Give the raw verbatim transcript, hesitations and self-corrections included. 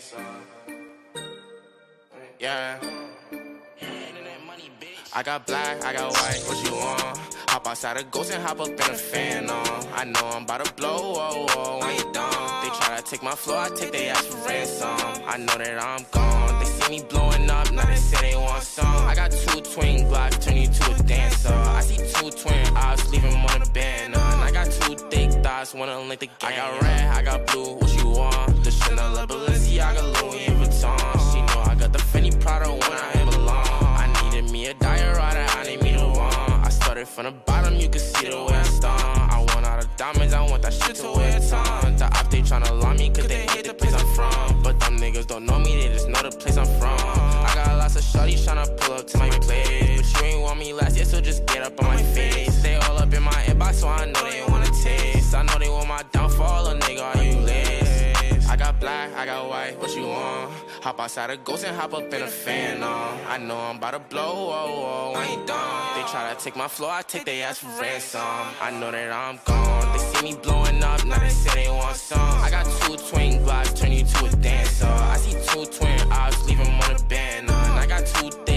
Yeah. I got black, I got white, what you want? Hop outside a ghost and hop up in a fan on. I know I'm about to blow, whoa, whoa, when you done. They try to take my flow, I take their ass for ransom. I know that I'm gone, they see me blowing up, now they say they want some. I got two twin Glocks, turn you to a dancer. I see two twin eyes, leave them on the band. I got two thick thighs, wanna link the game. I got red, I got blue, what you want? The Chanel, the Balenciaga, Louis Vuitton. She know I got the Fendi Prada when I belong. I needed me a diorama, I need me the one. I started from the bottom, you can see the way I stung. I want all the diamonds, I want that shit to wear a ton. The op, they tryna lie me, cause they hate the place I'm from. But them niggas don't know me, they just know the place I'm from. I got lots of shorties tryna pull up to my place, but you ain't want me last year, so just get up on my face. They all up in my inbox, so I know they wanna taste. I know they want my downfall, a nigga, are you lazy? I got black, I got white, what you want? Hop outside a ghost and hop up in a fan on. I know I'm about to blow, whoa, whoa, when you done. They try to take my flow, I take their ass for ransom. I know that I'm gone, they see me blowing up, now they say they want some. I got two twin Glocks, turn you to a dancer. I see two twin eyes, leave them on a band. I got two